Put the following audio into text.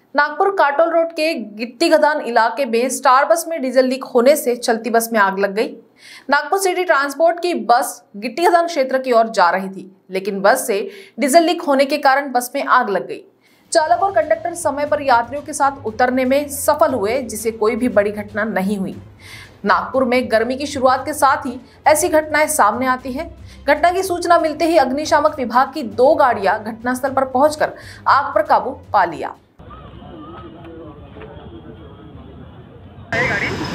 Nagpur Katol road के गिट्टी खदान इलाके में स्टार बस में डीजल लीक होने से चलती बस में आग लग गई। नागपुर सिटी ट्रांसपोर्ट की बस गिट्टी खदान क्षेत्र की ओर जा रही थी, लेकिन बस से डीजल लीक होने के कारण बस में आग लग गई। चालक और कंडक्टर समय पर यात्रियों के साथ उतरने में सफल हुए, जिससे कोई भी बड़ी घटना नहीं हुई। नागपुर में गर्मी की शुरुआत के साथ ही ऐसी घटनाएं सामने आती है। घटना की सूचना मिलते ही अग्निशामक विभाग की 2 गाड़ियां घटनास्थल पर पहुंचकर आग पर काबू पा लिया।